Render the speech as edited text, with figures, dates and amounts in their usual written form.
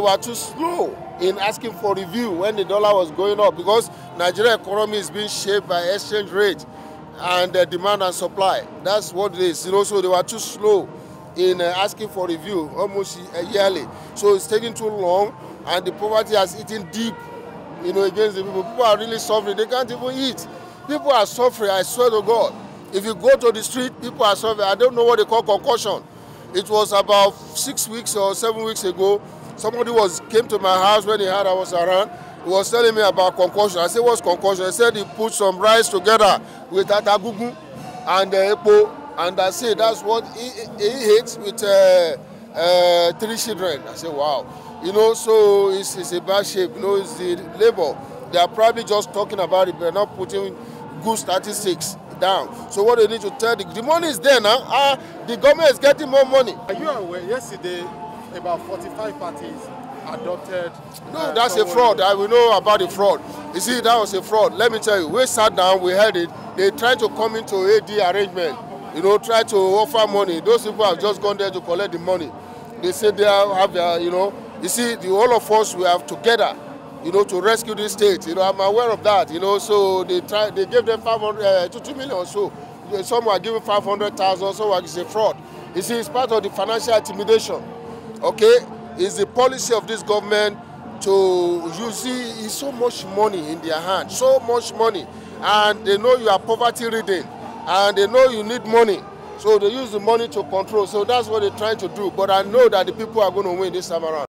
were too slow in asking for review when the dollar was going up, because Nigeria economy is being shaped by exchange rate and demand and supply. That's what it is. So they were too slow in asking for review almost yearly. So it's taking too long, and the poverty has eaten deep, against the people. People are really suffering. They can't even eat. People are suffering, I swear to God. If you go to the street, people are suffering. I don't know what they call concussion. It was about 6 weeks or 7 weeks ago. Somebody came to my house when he heard I was around. He was telling me about concussion. I said, what's concussion? He said he put some rice together with atagugu and epo, and I said that's what he ate with 3 children. I said, wow. So it's a bad shape. It's the labor. They are probably just talking about it, but not putting good statistics down. So what they need to tell the money is there now. The government is getting more money. Are you aware? Yesterday, about 45 parties adopted. No, that's a fraud. I will know about the fraud. You see, that was a fraud. Let me tell you, we sat down, we heard it. They tried to come into AD arrangement, try to offer money. Those people have just gone there to collect the money. They said they have their, you see, the whole of us, we have together, to rescue this state. I'm aware of that, so they gave them 500 to 2 million or so. Some were given 500,000, so it's a fraud. You see, it's part of the financial intimidation, okay? It's the policy of this government to, you see, it's so much money in their hands, so much money. And they know you are poverty-ridden, and they know you need money. So they use the money to control. So that's what they're trying to do. But I know that the people are going to win this time around.